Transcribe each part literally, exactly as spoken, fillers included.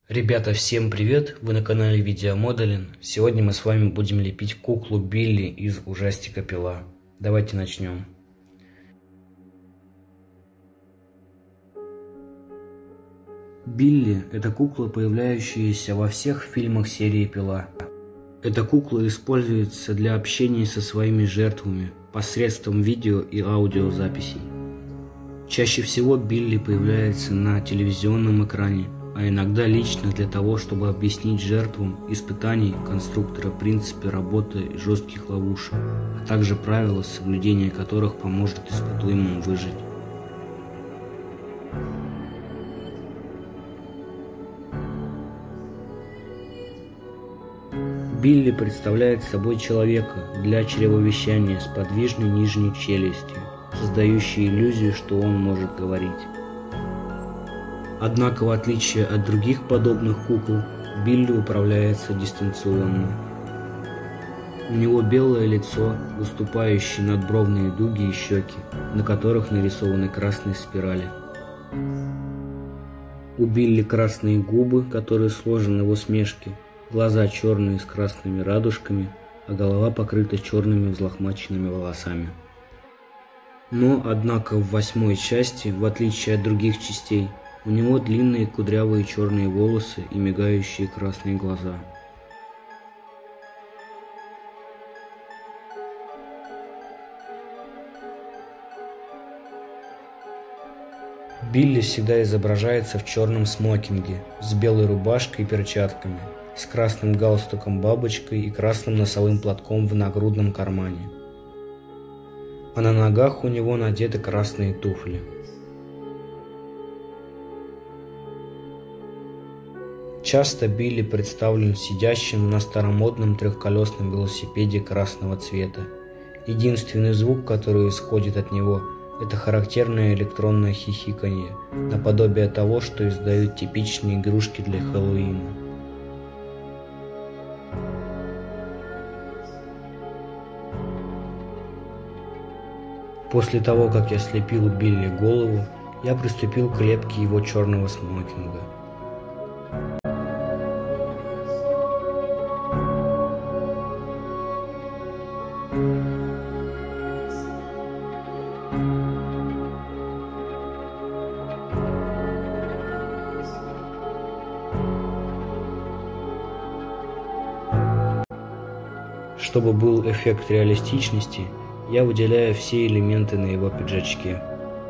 Ребята, всем привет! Вы на канале Видеомоделин. Сегодня мы с вами будем лепить куклу Билли из ужастика «Пила». Давайте начнем. Билли – это кукла, появляющаяся во всех фильмах серии «Пила». Эта кукла используется для общения со своими жертвами посредством видео и аудиозаписей. Чаще всего Билли появляется на телевизионном экране, а иногда лично для того, чтобы объяснить жертвам испытаний конструктора принципы работы жестких ловушек, а также правила, соблюдения которых поможет испытуемому выжить. Билли представляет собой человека для чревовещания с подвижной нижней челюстью, создающей иллюзию, что он может говорить. Однако, в отличие от других подобных кукол, Билли управляется дистанционно. У него белое лицо, выступающие надбровные дуги и щеки, на которых нарисованы красные спирали. У Билли красные губы, которые сложены в усмешке, глаза черные с красными радужками, а голова покрыта черными взлохмаченными волосами. Но, однако, в восьмой части, в отличие от других частей, у него длинные кудрявые черные волосы и мигающие красные глаза. Билли всегда изображается в черном смокинге, с белой рубашкой и перчатками, с красным галстуком-бабочкой и красным носовым платком в нагрудном кармане. А на ногах у него надеты красные туфли. Часто Билли представлен сидящим на старомодном трехколесном велосипеде красного цвета. Единственный звук, который исходит от него, это характерное электронное хихиканье, наподобие того, что издают типичные игрушки для Хэллоуина. После того, как я слепил Билли голову, я приступил к лепке его черного смокинга. Чтобы был эффект реалистичности, я выделяю все элементы на его пиджачке.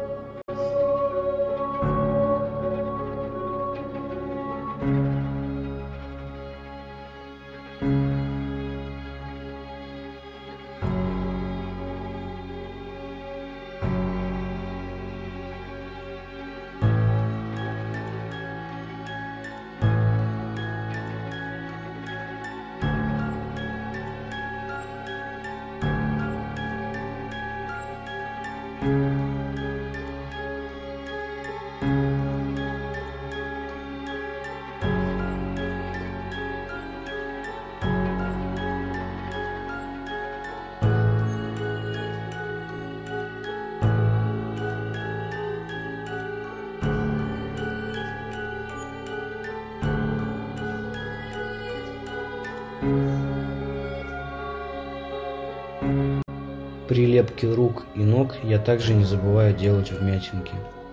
При лепке рук и ног я также не забываю делать вмятинки.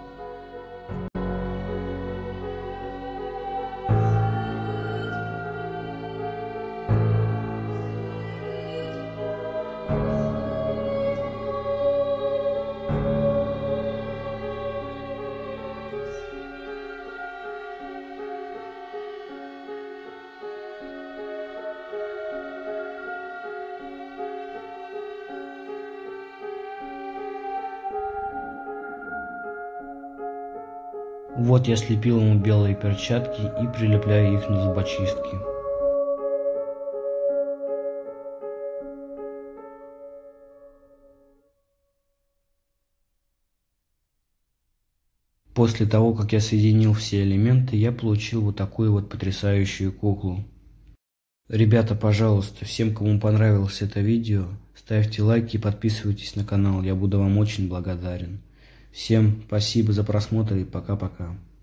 Вот я слепил ему белые перчатки и прилепляю их на зубочистки. После того, как я соединил все элементы, я получил вот такую вот потрясающую куклу. Ребята, пожалуйста, всем, кому понравилось это видео, ставьте лайки и подписывайтесь на канал, я буду вам очень благодарен. Всем спасибо за просмотр и пока-пока.